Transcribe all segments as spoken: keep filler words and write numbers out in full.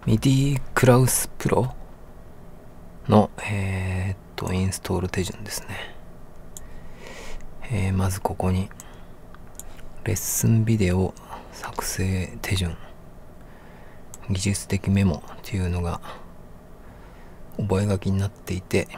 ミディクラウスプロの、えー、っと、インストール手順ですね。えー、まずここに、レッスンビデオ作成手順、技術的メモというのが覚書きになっていて、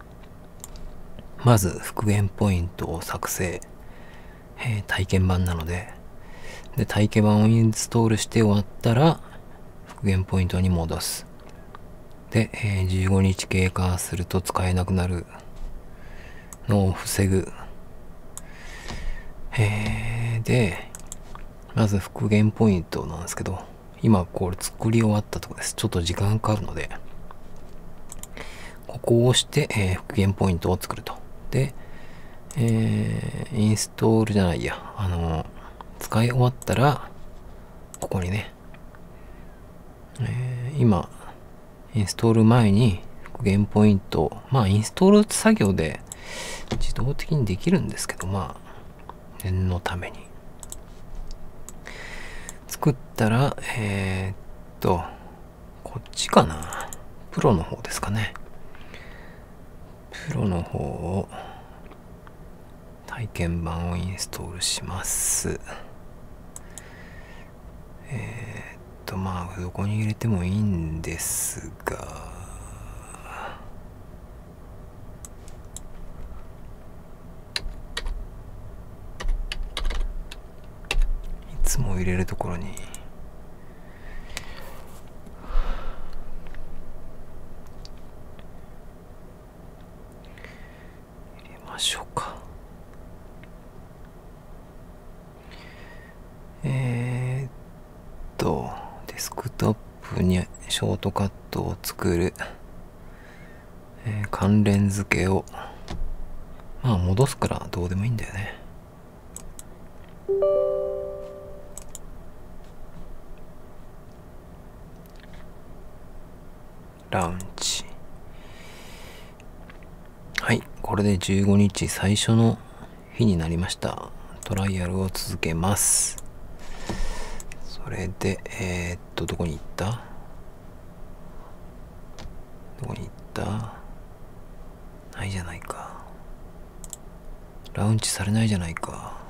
まず復元ポイントを作成、えー、体験版なので、で、体験版をインストールして終わったら、復元ポイントに戻す。で、えー、じゅうごにち経過すると使えなくなるのを防ぐ。えー、で、まず復元ポイントなんですけど、今これ作り終わったところです。ちょっと時間かかるので、ここを押して、えー、復元ポイントを作ると。で、えー、インストールじゃないや、あのー、使い終わったら、ここにね、えー、今、インストール前に復元ポイント、まあインストール作業で自動的にできるんですけど、まあ、念のために。作ったら、えー、っと、こっちかな。プロの方ですかね。プロの方を、体験版をインストールします。えー、っと、まあ、どこに入れてもいいんですが、いつも入れるところに、入れましょうか。えー、っと、デスクトップにショートカットを作る、えー、関連付けを、まあ戻すからどうでもいいんだよね。ラウンチ。はい、これでじゅうごにち最初の日になりました。トライアルを続けます。それで、えー、っと、どこに行った?どこに行った?ないじゃないか。ラウンチされないじゃないか。